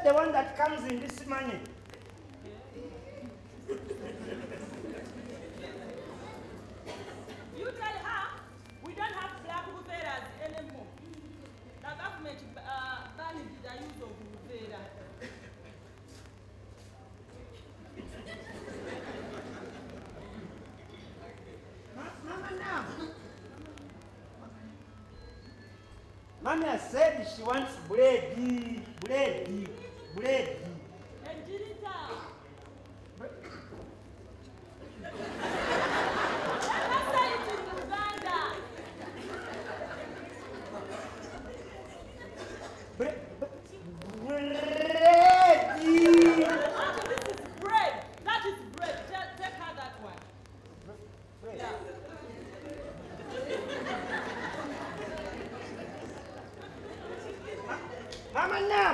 that the one that comes in this money? You tell her we don't have black bufferas anymore. The government banned the use of buffera. Mama now. Mommy has said she wants bread. And didn't Mama Nam!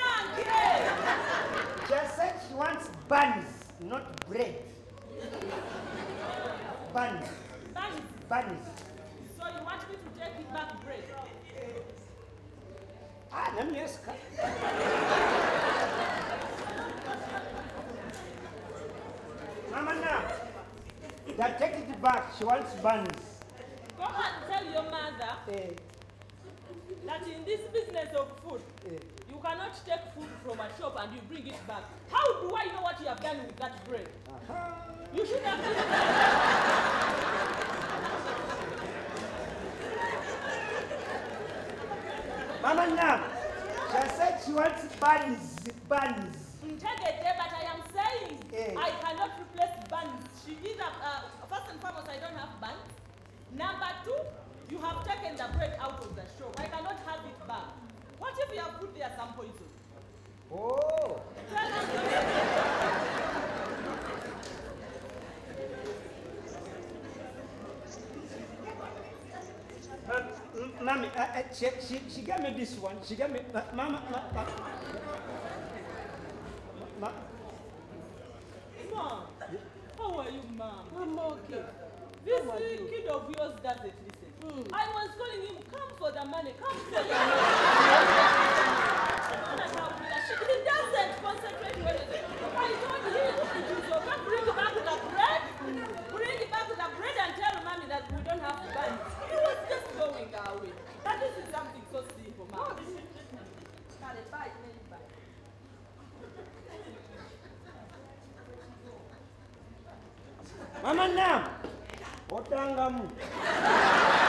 Just said she wants buns, not bread. Buns. Buns. So you want me to take it back bread? Ah, let me ask her. Mama Nam, that take it back. She wants buns. Go and tell your mother that in this business of food, you cannot take food from a shop and you bring it back. How do I know what you have done with that bread? You should have given Mama Nam, she said she wants buns. Integrity, but I am saying I cannot replace buns. She either, first and foremost, I don't have buns. Number two, you have taken the bread out of the shop. I cannot have it back. What if you have put there some poison? Oh. Mommy, she gave me this one. She gave me, Mama. Mom, how are you, Mom? I'm okay. This kid of yours doesn't listen. I was calling him, come for the money, come for the money. He doesn't concentrate when he's I told him, bring back the bread, and tell mommy that we don't have buns. He was just going away. But this is something so simple, Mom. Mama Nam, otangamu.